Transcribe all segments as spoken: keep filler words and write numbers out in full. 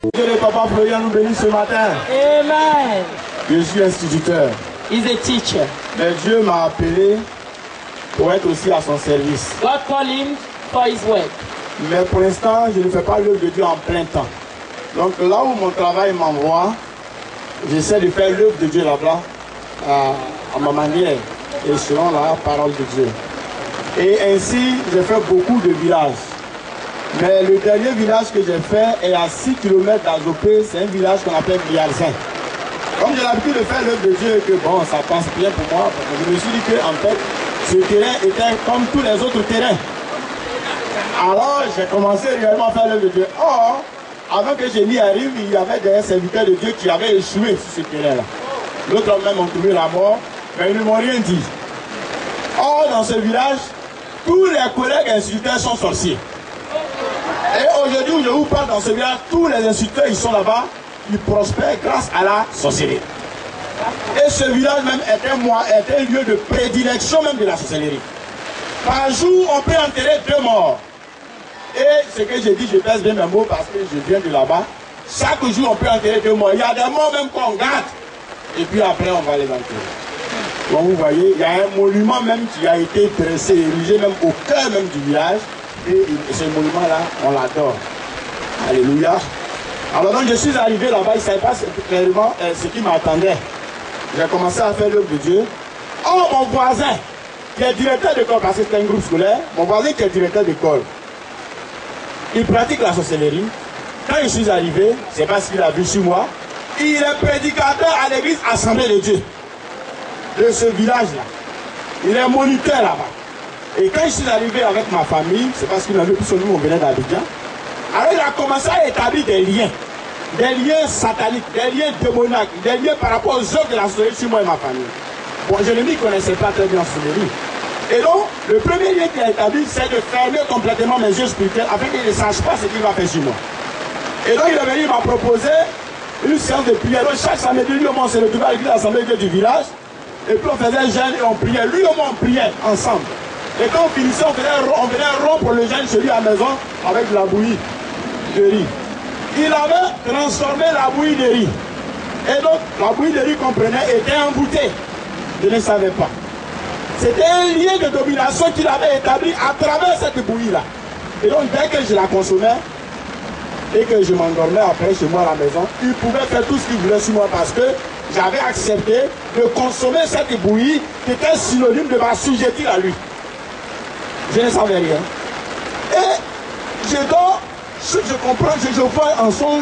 Que le papa Florian nous bénisse ce matin. Amen. Je suis instituteur. He's a teacher. Mais Dieu m'a appelé pour être aussi à son service. God called him for his work. Mais pour l'instant, je ne fais pas l'œuvre de Dieu en plein temps. Donc là où mon travail m'envoie, j'essaie de faire l'œuvre de Dieu là-bas à, à ma manière et selon la parole de Dieu. Et ainsi, j'ai fait beaucoup de villages. Mais le dernier village que j'ai fait est à six kilomètres d'Azopé, c'est un village qu'on appelle Biarzin. Comme j'ai l'habitude de faire l'œuvre de Dieu et que bon, ça passe bien pour moi, je me suis dit que en fait, ce terrain était comme tous les autres terrains. Alors j'ai commencé réellement à faire l'œuvre de Dieu. Or, avant que je n'y arrive, il y avait des serviteurs de Dieu qui avaient échoué sur ce terrain-là. D'autres hommes même ont trouvé la mort, mais ils ne m'ont rien dit. Or, dans ce village, tous les collègues instituteurs sont sorciers. Et aujourd'hui où je vous parle dans ce village, tous les instituteurs, ils sont là-bas, ils prospèrent grâce à la sorcellerie. Et ce village même était, moi, était un lieu de prédilection même de la sorcellerie. Par jour, on peut enterrer deux morts. Et ce que j'ai dit, je pèse bien mes mots parce que je viens de là-bas. Chaque jour, on peut enterrer deux morts. Il y a des morts même qu'on garde. Et puis après, on va les enterrer. Donc vous voyez, il y a un monument même qui a été dressé, érigé même au cœur même du village. Et ce monument-là, on l'adore. Alléluia. Alors donc je suis arrivé là-bas, il ne savait pas clairement euh, ce qui m'attendait. J'ai commencé à faire l'œuvre de Dieu. Oh, mon voisin, qui est directeur d'école, parce que c'est un groupe scolaire, mon voisin qui est directeur d'école, il pratique la sorcellerie. Quand je suis arrivé, c'est parce qu'il a vu sur moi, il est prédicateur à l'église Assemblée de Dieu, de ce village-là. Il est moniteur là-bas. Et quand je suis arrivé avec ma famille, c'est parce qu'il avait plus sur nous, on venait d'Abidjan. Alors il a commencé à établir des liens, des liens sataniques, des liens démoniaques, des liens par rapport aux œuvres de la sorcellerie sur moi et ma famille. Bon, je ne m'y connaissais pas très bien en sorcellerie. Et donc, le premier lien qu'il a établi, c'est de fermer complètement mes yeux spirituels afin qu'il ne sache pas ce qu'il va faire sur moi. Et donc il est venu, il m'a proposé une séance de prière. Donc chaque samedi, lui au moins, on se retrouvait à l'église de l'Assemblée de Dieu du village. Et puis on faisait un jeûne et on priait. Lui au moins, on priait ensemble. Et quand on finissait, on venait, on venait rompre le jeûne chez lui à la maison avec de la bouillie de riz. Il avait transformé la bouillie de riz. Et donc, la bouillie de riz qu'on prenait était emboutée. Je ne savais pas. C'était un lien de domination qu'il avait établi à travers cette bouillie-là. Et donc, dès que je la consommais et que je m'endormais après chez moi à la maison, il pouvait faire tout ce qu'il voulait sur moi parce que j'avais accepté de consommer cette bouillie qui était synonyme de m'assujettir à lui. Je ne savais rien. Et je dors, je, je comprends, je, je vois en songe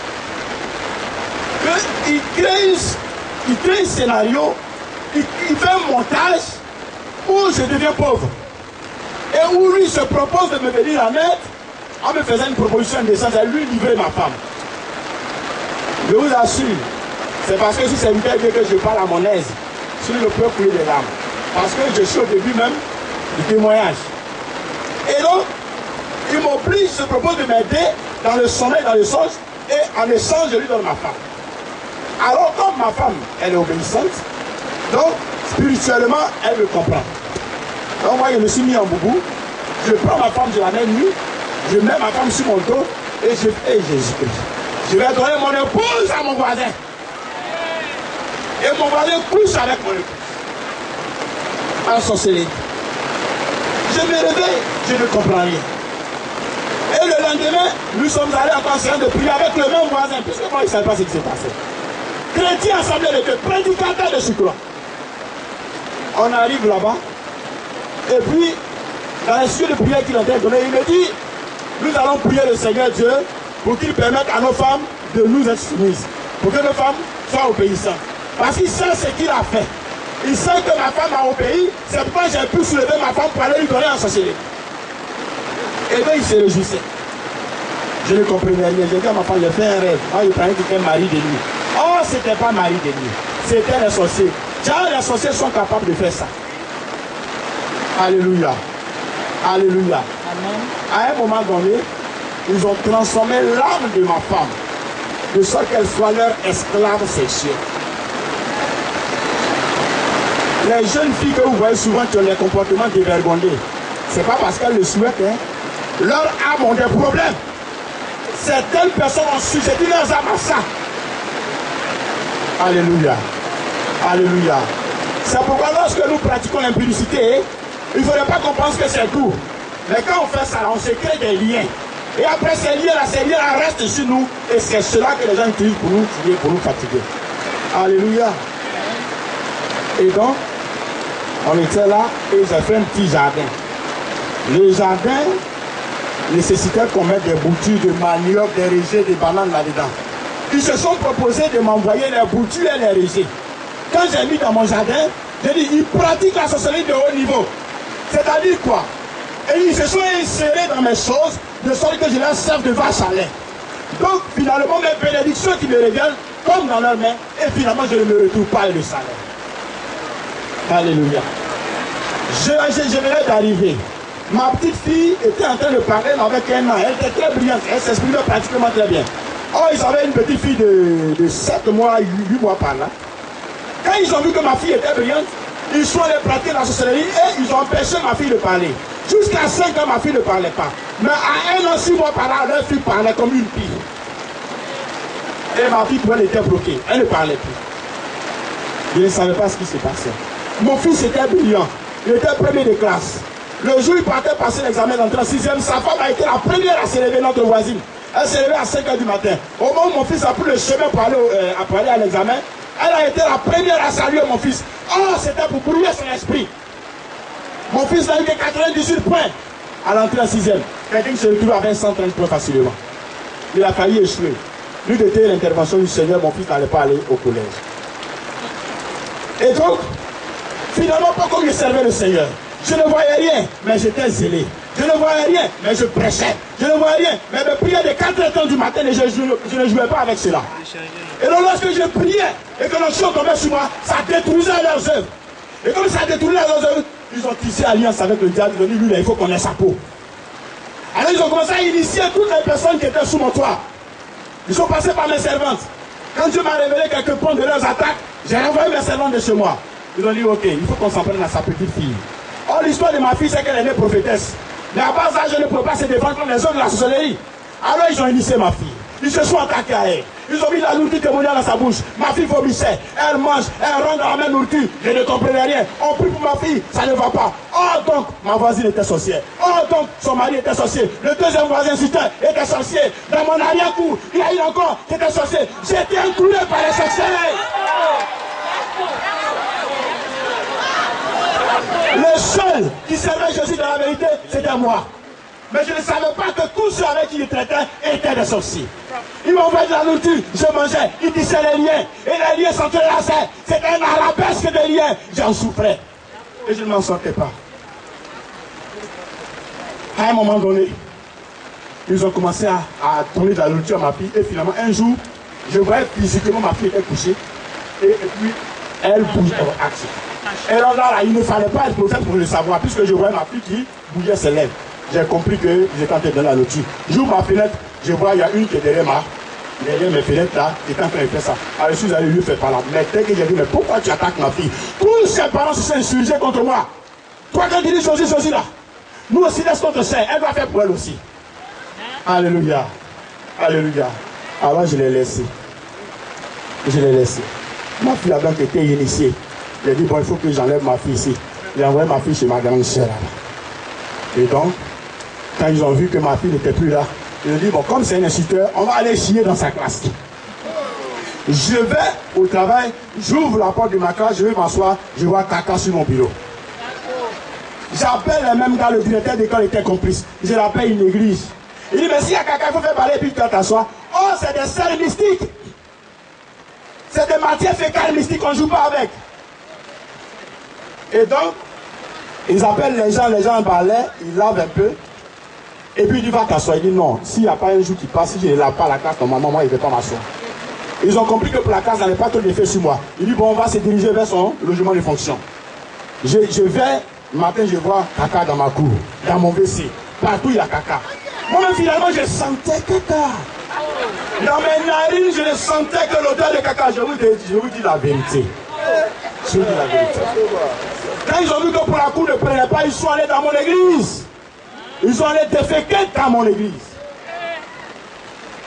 qu'il crée, il crée un scénario, il, il fait un montage où je deviens pauvre. Et où lui se propose de me venir en aide en me faisant une proposition indécente à lui livrer ma femme. Je vous assure, c'est parce que si c'est bien que je parle à mon aise, sur le peut couler des larmes. Parce que je suis au début même du témoignage. Et donc, il m'oblige, se propose de m'aider dans le sommeil, dans le songe, et en échange, je lui donne ma femme. Alors, comme ma femme, elle est obéissante, donc, spirituellement, elle me comprend. Donc, moi, je me suis mis en boubou, je prends ma femme, je la mets nue, je mets ma femme sur mon dos, et je fais Jésus-Christ. Je vais donner mon épouse à mon voisin. Et mon voisin couche avec mon épouse. En sorcellerie. Je me réveille, je ne comprends rien. Et le lendemain, nous sommes allés en séance de prière avec le même voisin, puisque moi, il ne savait pas ce qui s'est passé. Chrétien, assemblée de Dieu, prédicateur de Sucroix. On arrive là-bas, et puis, dans les sujets de prière qu'il a donné, il me dit, nous allons prier le Seigneur Dieu pour qu'il permette à nos femmes de nous être soumises, pour que nos femmes soient obéissantes. Parce qu'il sait ce qu'il a fait. Il sait que ma femme a obéi, c'est pourquoi j'ai pu soulever ma femme pour aller lui donner en sorcellerie. Et bien il se réjouissait. Je ne comprenais rien. J'ai dit à ma femme, j'ai fait un rêve. Moi, je croyais que c'était mari de nuit. Oh, ce n'était pas mari de nuit. C'était les sorciers. Tiens, les sorciers sont capables de faire ça. Alléluia. Alléluia. Amen. À un moment donné, ils ont transformé l'âme de ma femme de sorte qu'elle soit leur esclave sexuelle. Les jeunes filles que vous voyez souvent qui ont des comportements dévergondés, ce n'est pas parce qu'elles le souhaitent. Hein. Leurs âmes ont des problèmes. Certaines personnes ont sujeté leurs âmes à ça. Alléluia. Alléluia. C'est pourquoi lorsque nous pratiquons l'impudicité, il ne faudrait pas qu'on pense que c'est tout. Mais quand on fait ça, on se crée des liens. Et après ces liens-là, ces liens-là restent sur nous. Et c'est cela que les gens utilisent pour nous tuer, pour nous fatiguer. Alléluia. Et donc, on était là et j'ai fait un petit jardin. Le jardin nécessitait qu'on mette des boutures de manioc, des rejets, des bananes là-dedans. Ils se sont proposés de m'envoyer les boutures et les rejets. Quand j'ai mis dans mon jardin, j'ai dit, ils pratiquent la sorcellerie de haut niveau. C'est-à-dire quoi? Et ils se sont insérés dans mes choses, de sorte que je leur serve de vache à lait. Donc, finalement, mes bénédictions qui me reviennent, comme dans leurs mains, et finalement, je ne me retrouve pas le salaire. Alléluia. Je, je, je venais d'arriver. Ma petite fille était en train de parler avec un an. Elle était très brillante. Elle s'exprimait pratiquement très bien. Oh, ils avaient une petite fille de, de sept mois, huit mois par là. Quand ils ont vu que ma fille était brillante, ils sont allés pratiquer la sorcellerie et ils ont empêché ma fille de parler. Jusqu'à cinq ans, ma fille ne parlait pas. Mais à un an, six mois par là, leur fille parlait comme une fille. Et ma fille, elle était bloquée. Elle ne parlait plus. Je ne savais pas ce qui se passait. Mon fils était brillant. Il était premier de classe. Le jour où il partait passer l'examen d'entrée en sixième, sa femme a été la première à se lever, notre voisine. Elle s'est levée à cinq heures du matin. Au moment où mon fils a pris le chemin pour aller, euh, pour aller à l'examen, elle a été la première à saluer mon fils. Oh, c'était pour brouiller son esprit. Mon fils n'a eu que quatre-vingt-dix-huit points à l'entrée en sixième. Quelqu'un qui se retrouve avec cent trente points facilement. Il a failli échouer. Lui était l'intervention du Seigneur, mon fils n'allait pas aller au collège. Et donc, finalement, pas comme je servais le Seigneur. Je ne voyais rien, mais j'étais zélé. Je ne voyais rien, mais je prêchais. Je ne voyais rien, mais je priais de quatre heures du matin et je, je, je ne jouais pas avec cela. Et donc lorsque je priais et que l'onction tombait sur moi, ça détruisait leurs œuvres. Et comme ça détruisait leurs œuvres, ils ont tissé alliance avec le diable. Ils ont dit, lui, là, il faut qu'on ait sa peau. Alors ils ont commencé à initier toutes les personnes qui étaient sous mon toit. Ils sont passés par mes servantes. Quand Dieu m'a révélé quelques points de leurs attaques, j'ai renvoyé mes servantes de chez moi. Ils ont dit, ok, il faut qu'on s'en prenne à sa petite fille. Or, l'histoire de ma fille, c'est qu'elle est née prophétesse. Mais à bas âge, elle ne peut pas se défendre contre les hommes de la sorcellerie. Alors, ils ont initié ma fille. Ils se sont attaqués à elle. Ils ont mis la nourriture témoignale dans sa bouche. Ma fille vomissait. Elle mange, elle rentre dans la même nourriture. Je ne comprenais rien. On prie pour ma fille, ça ne va pas. Oh, donc, ma voisine était sorcière. Oh, donc, son mari était sorcier. Le deuxième voisin sister était sorcier. Dans mon arrière-cour, il y a eu encore qui était sorcier. J'ai été inclus par les sorciers. Le seul qui servait Jésus dans la vérité, c'était moi. Mais je ne savais pas que tous ceux avec qui il traitait étaient des sorciers. Ils m'envoyaient de la nourriture, je mangeais, ils tissaient les liens. Et les liens s'entrelaçaient. C'était un arabesque de liens. J'en souffrais. Et je ne m'en sortais pas. À un moment donné, ils ont commencé à, à donner de la nourriture à ma fille. Et finalement, un jour, je voyais physiquement ma fille était couchée. Et, et puis, elle bouge en action. Et là, là, il ne fallait pas être prophète pour le savoir, puisque je voyais ma fille qui bougeait ses lèvres. J'ai compris que j'étais en train de donner la nourriture. J'ouvre ma fenêtre, je vois, il y a une qui est derrière ma, derrière mes fenêtres là, qui est en train de faire ça. Alors je suis allé lui faire par là. Mais dès que j'ai dit, mais pourquoi tu attaques ma fille? Tous ses parents se sont insurgés contre moi. Toi, quand tu dis ceci, ceci là, nous aussi, laisse notre sœur, elle va faire pour elle aussi. Alléluia. Alléluia. Alors je l'ai laissé. Je l'ai laissé. Ma fille a donc été initiée. J'ai dit, bon, il faut que j'enlève ma fille ici. J'ai envoyé ma fille chez ma grande sœur là. Et donc, quand ils ont vu que ma fille n'était plus là, ils ont dit, bon, comme c'est un instituteur, on va aller chier dans sa classe. Je vais au travail, j'ouvre la porte de ma classe, je vais m'asseoir, je vois caca sur mon bureau. J'appelle le même gars, le directeur d'école était complice. Je l'appelle une église. Il dit, mais s'il y a caca, il faut faire parler, puis tu t'assois. Oh, c'est des serres mystiques. C'est des matières fécales mystiques, on ne joue pas avec. Et donc, ils appellent les gens, les gens en balai, ils lavent un peu. Et puis il dit, va t'asseoir. Il dit, non, s'il n'y a pas un jour qui passe, si je ne lave pas la classe, normalement, moi, il ne veut pas m'asseoir. Ils ont compris que pour la classe, ça n'avait pas trop d'effet sur moi. Il dit, bon, on va se diriger vers son logement de fonction. Je, je vais, le matin, je vois caca dans ma cour, dans mon W C. Partout, il y a caca. Moi-même, finalement, je sentais caca. Dans mes narines, je ne sentais que l'odeur de caca. Je vous dis, je vous dis la vérité. Je vous dis la vérité. Quand ils ont vu que pour la cour ne prenait pas, ils sont allés dans mon église. Ils sont allés déféquer dans mon église.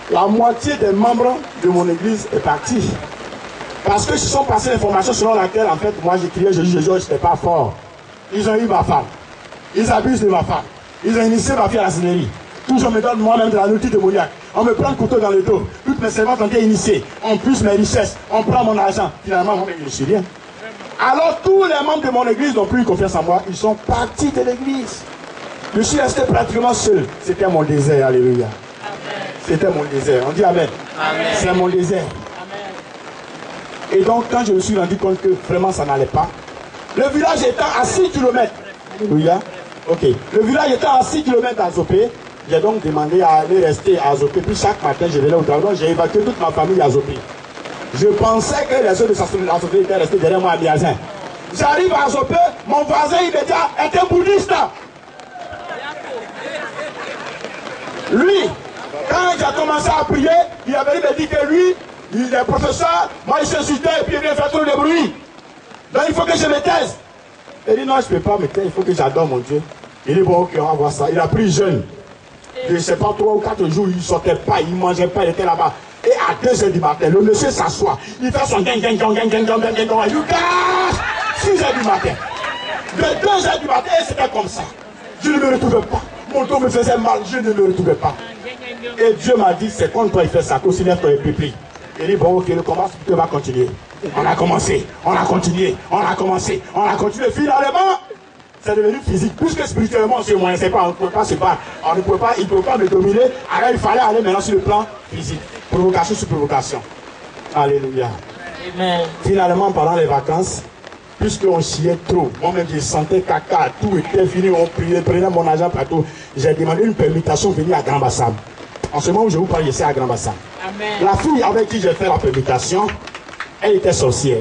la moitié des membres de mon église est partie. Parce que se sont passées l'information selon laquelle, en fait, moi j'ai crié Jésus, Jésus, je n'étais pas fort. Ils ont eu ma femme. Ils abusent de ma femme. Ils ont initié ma fille à la cinérie. Toujours me donne moi-même de la nourriture démoniaque. On me prend le couteau dans le dos. Toutes mes servantes ont été initiées. On pousse mes richesses. On prend mon argent. Finalement, moi, je ne suis rien. Alors tous les membres de mon église n'ont plus eu confiance en moi. Ils sont partis de l'église. Je suis resté pratiquement seul. C'était mon désert. Alléluia. C'était mon désert. On dit Amen. Amen. C'est mon désert. Amen. Et donc, quand je me suis rendu compte que vraiment ça n'allait pas, le village étant à six kilomètres. Alléluia. Ok. Le village étant à six kilomètres à Zopé, j'ai donc demandé à aller rester à Zopé. Puis chaque matin, je venais au travail. Donc, j'ai évacué toute ma famille à Zopé. Je pensais que les autres de la société étaient restés derrière moi à Miazin. J'arrive à Zopé, mon voisin immédiat était bouddhiste. Lui, quand j'ai commencé à prier, il avait me dit que lui, il est professeur, moi il s'insultait et puis il vient faire tout le bruit. Donc il faut que je me taise. Il dit non, je ne peux pas me taire, il faut que j'adore mon Dieu. Il dit bon, ok, on va voir ça. Il a pris jeune. Je ne sais pas, trois ou quatre jours, il ne sortait pas, il ne mangeait pas, il était là-bas. Et à deux heures du matin, le monsieur s'assoit. Il fait son gang, gang, gang, gang, gang, gang, gang, gang, gang, you guys, six heures du matin. De deux heures du matin, c'était comme ça. Je ne me retrouvais pas. Mon dos me faisait mal, je ne me retrouvais pas. Et Dieu m'a dit, c'est quand toi il fait ça, considère-toi et pupille. Il dit, bon, ok, le combat va continuer. On a commencé, on a continué, on a commencé, on a continué. Finalement, c'est devenu physique. Puisque spirituellement, c'est moi, c'est pas, on ne pouvait pas se battre. On ne pouvait pas, il ne pouvait pas me dominer. Alors il fallait aller maintenant sur le plan physique. Provocation sur provocation. Alléluia. Amen. Finalement, pendant les vacances, puisqu'on chiait trop, moi-même je sentais caca, tout était fini, on priait, prenait mon argent partout. J'ai demandé une permutation de venir à Grand Bassam. En ce moment où je vous parle, je suis à Grand Bassam. Amen. La fille avec qui j'ai fait la permutation, elle était sorcière.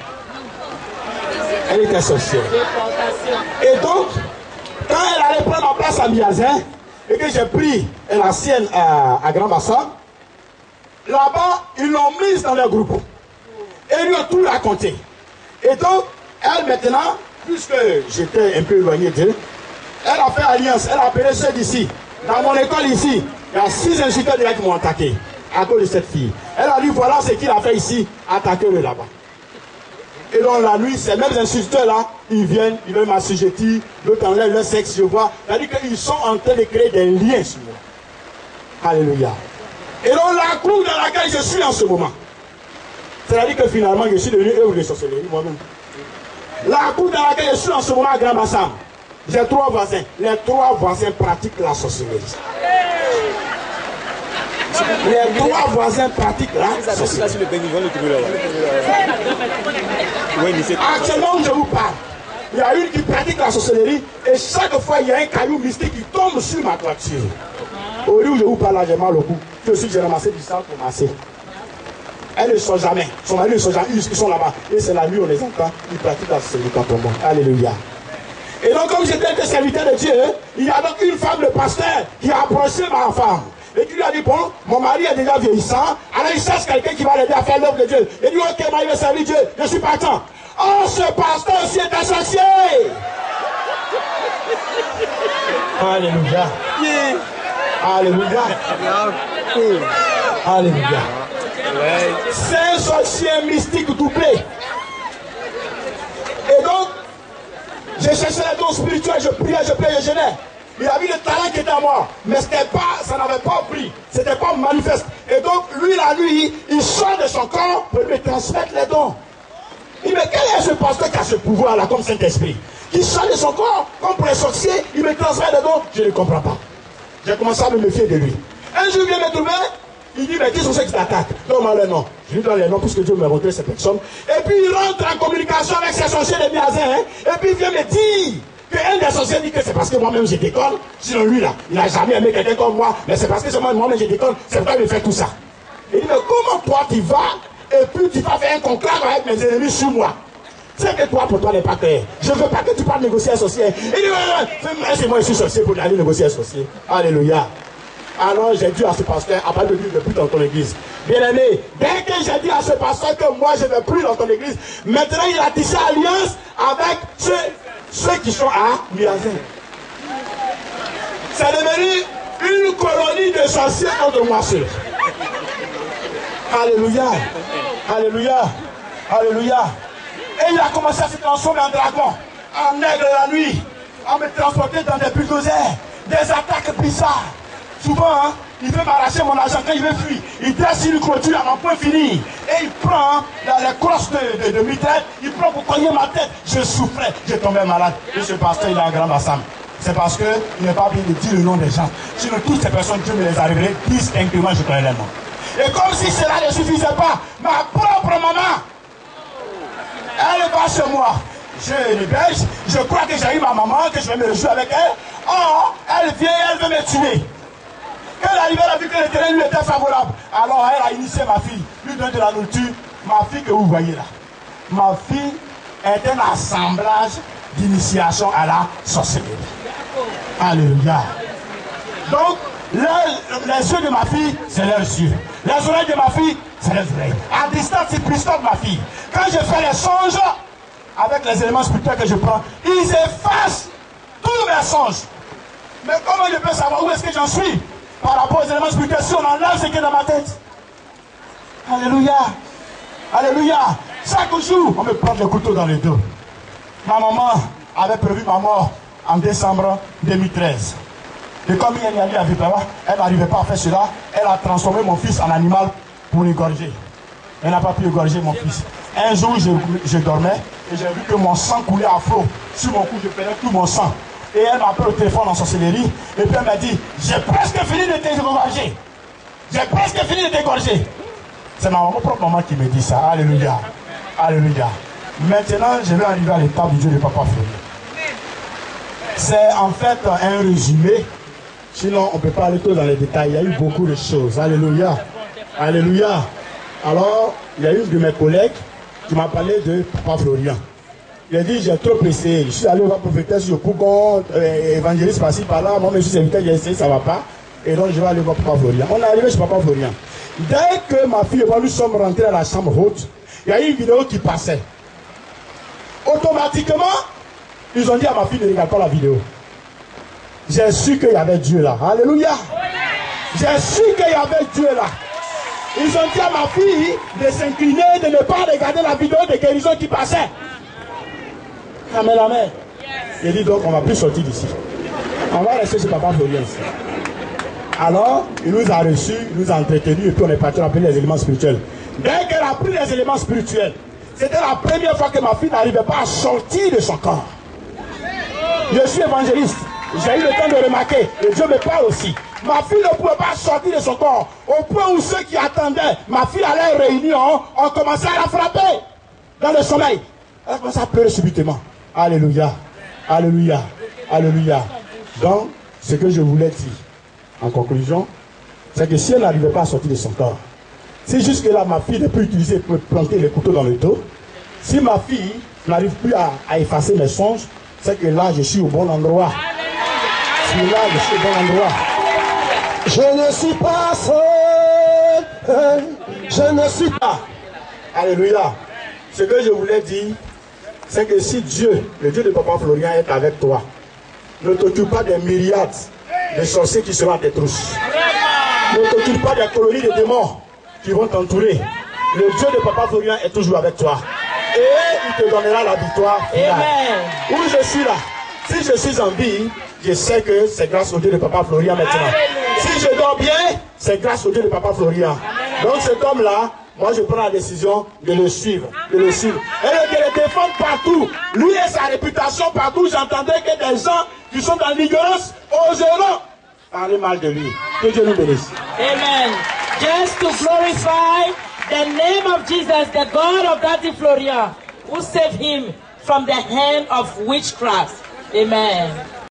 Elle était sorcière. Et donc, quand elle allait prendre en place à Miazin, et que j'ai pris la sienne à, à Grand Bassam, là-bas, ils l'ont mise dans leur groupe. Et ils lui ont tout raconté. Et donc, elle maintenant, puisque j'étais un peu éloigné d'elle, elle a fait alliance, elle a appelé ceux d'ici. Dans mon école ici, il y a six instructeurs qui m'ont attaqué à cause de cette fille. Elle a dit, voilà ce qu'il a fait ici, attaquez-le là-bas. Et donc la nuit, ces mêmes instructeurs-là, ils viennent, ils veulent m'assujettir, d'autres enlèvent leur sexe, je vois. C'est-à-dire qu'ils sont en train de créer des liens sur moi. Alléluia. Et donc la cour dans laquelle je suis en ce moment, c'est-à-dire que finalement, je suis devenu œuvre de sorcellerie moi-même. La cour dans laquelle je suis en ce moment à Grand Bassam, j'ai trois voisins. Les trois voisins pratiquent la sorcellerie. Les trois voisins pratiquent la sorcellerie. Actuellement, je vous parle. Il y a une qui pratique la sorcellerie et chaque fois, il y a un caillou mystique qui tombe sur ma toiture. Au lieu où je vous parle, là, j'ai mal au cou. Je suis, j'ai ramassé du sang pour masser. Elles ne sont jamais. Son mari ne sont jamais. Ils sont là-bas. Et c'est la nuit, on les entend. Ils pratiquent la sorcellerie quand on monte. Alléluia. Et donc, comme j'étais un serviteur de Dieu, il y a donc une femme, le pasteur, qui a approché ma femme. Et qui lui a dit, bon, mon mari est déjà vieillissant. Alors il cherche quelqu'un qui va l'aider à faire l'œuvre de Dieu. Il dit, ok, moi, il va servir Dieu. Je suis partant. Oh, ce pasteur aussi est associé. Alléluia. Alléluia. Alléluia. C'est un sorcier mystique doublé. Et donc, j'ai cherché les dons spirituels, je priais, je priais, je gênais. Il a vu le talent qui était à moi, mais c'était pas, ça n'avait pas pris, c'était pas manifeste. Et donc, lui, la nuit, il sort de son corps pour me transmettre les dons. Il me dit, mais quel est ce pasteur qui a ce pouvoir-là, comme Saint-Esprit, qui sort de son corps, comme pour les sorciers, il me transmet les dons? Je ne comprends pas. J'ai commencé à me méfier de lui. Un jour, il vient me trouver, il dit, mais qui sont ceux qui t'attaquent? Donne-moi les noms. Je lui donne les noms, puisque Dieu m'a montré ces personnes. Et puis, il rentre en communication avec ces sorciers de Miazin, hein, et puis il vient me dire qu'un des sorciers dit que c'est parce que moi-même je déconne. Sinon, lui, là, il n'a jamais aimé quelqu'un comme moi, mais c'est parce que moi-même je déconne, c'est pourquoi il me fait tout ça. Il dit, mais comment toi tu vas, et puis tu vas faire un conclave avec mes ennemis sur moi? C'est que toi, pour toi, n'est pas clair. Je ne veux pas que tu parles négocier un sorcier. Il dit, ouais, c'est moi, je suis sorcier pour aller négocier un sorcier. Alléluia. Alors j'ai dit à ce pasteur, à part de dire, je ne vais plus dans ton église. Bien aimé, dès que j'ai dit à ce pasteur que moi je ne vais plus dans ton église, maintenant il a tissé alliance avec ceux, ceux qui sont à Miazin. C'est devenu une colonie de sorciers contre moi seul. Alléluia. Alléluia. Alléluia. Et il a commencé à se transformer en dragon, en aigle la nuit, à me transporter dans des bulldozers, des attaques bizarres. Souvent, hein, il veut m'arracher mon argent quand il veut fuir. Il dresse une clôture à mon point fini. Et il prend dans les crosses de, de, de mitraille, il prend pour cogner ma tête. Je souffrais, je tombais malade. Et ce pasteur, il a un grand bassam. C'est parce qu'il n'est pas bien de dire le nom des gens. Sinon, toutes ces personnes, Dieu me les arriverait distinctement, je connais les noms. Et comme si cela ne suffisait pas, ma propre maman, elle va chez moi. Je l'héberge, je crois que j'ai eu ma maman, que je vais me réjouir avec elle. Or, elle vient, elle veut me tuer. Quand elle est arrivée, elle a vu que le terrain lui était favorable. Alors, elle a initié ma fille, lui donne de la nourriture. Ma fille que vous voyez là. Ma fille est un assemblage d'initiation à la sorcellerie. Alléluia. Donc, les, les yeux de ma fille, c'est leurs yeux. Les oreilles de ma fille, c'est leurs oreilles. À distance, ils pistotent ma fille. Quand je fais les songes, avec les éléments spirituels que je prends, ils effacent tous mes songes. Mais comment je peux savoir où est-ce que j'en suis par rapport aux éléments spirituels si on enlève ce qui est dans ma tête? Alléluia. Alléluia. Chaque jour, on me prend le couteau dans le dos. Ma maman avait prévu ma mort en décembre deux mille treize. Et comme il y a eu à Vipera, elle n'arrivait pas à faire cela. Elle a transformé mon fils en animal pour l'égorger. Elle n'a pas pu égorger mon fils. Un jour, je, je dormais et j'ai vu que mon sang coulait à flot. Sur mon cou, je perdais tout mon sang. Et elle m'a appelé au téléphone en sorcellerie. Et puis elle m'a dit, j'ai presque fini de t'égorger. J'ai presque fini de t'égorger. C'est ma propre maman qui me dit ça. Alléluia. Alléluia. Maintenant, je vais arriver à l'étape du Dieu de Papa Fleury. C'est en fait un résumé. Sinon, on ne peut pas aller tout dans les détails. Il y a eu beaucoup de choses. Alléluia. Alléluia. Alors, il y a une de mes collègues qui m'a parlé de Papa Florian. Il a dit, j'ai trop pressé. Je suis allé voir prophétesse sur Pougon, euh, évangéliste par-ci, par-là. Moi, je suis invité, j'ai essayé, ça ne va pas. Et donc, je vais aller voir Papa Florian. On est arrivé chez Papa Florian. Dès que ma fille et moi, nous sommes rentrés à la chambre haute, il y a eu une vidéo qui passait. Automatiquement, ils ont dit à ma fille, ne regarde pas la vidéo. J'ai su qu'il y avait Dieu là. Alléluia. J'ai su qu'il y avait Dieu là. Ils ont dit à ma fille de s'incliner, de ne pas regarder la vidéo de guérison qui passait. Amen, amen. Il dit donc, on ne va plus sortir d'ici. On va rester chez Papa Florian. Alors, il nous a reçus, il nous a entretenus et puis on est parti appeler les éléments spirituels. Dès qu'elle a pris les éléments spirituels, c'était la première fois que ma fille n'arrivait pas à sortir de son corps. Je suis évangéliste. J'ai eu le temps de remarquer, et Dieu me parle aussi. Ma fille ne pouvait pas sortir de son corps. Au point où ceux qui attendaient, ma fille à leur réunion, ont commencé à la frapper dans le sommeil. Elle a commencé à pleurer subitement. Alléluia. Alléluia. Alléluia. Donc, ce que je voulais dire, en conclusion, c'est que si elle n'arrivait pas à sortir de son corps, si jusque-là ma fille ne peut utiliser pour planter les couteaux dans le dos, si ma fille n'arrive plus à, à effacer mes songes, c'est que là je suis au bon endroit. Si là je suis au bon endroit. Je ne suis pas seul. Je ne suis pas. Alléluia. Ce que je voulais dire, c'est que si Dieu, le Dieu de Papa Florian est avec toi, ne t'occupe pas des myriades de sorciers qui seront à tes trousses. Ne t'occupe pas des colonie de démons qui vont t'entourer. Le Dieu de Papa Florian est toujours avec toi. Et il te donnera la victoire finale. Amen. Où je suis là, si je suis en vie, je sais que c'est grâce au Dieu de Papa Florian maintenant. Amen. Si je dors bien, c'est grâce au Dieu de Papa Florian. Amen. Donc cet homme-là, moi je prends la décision de le suivre, de le suivre. Et de le défendre partout. Lui et sa réputation partout, j'entendais que des gens qui sont dans l'ignorance oseront parler mal de lui. Que Dieu nous bénisse. Amen. Just to glorify the name of Jesus, the God of Daddy Florian, who saved him from the hand of witchcraft. Amen.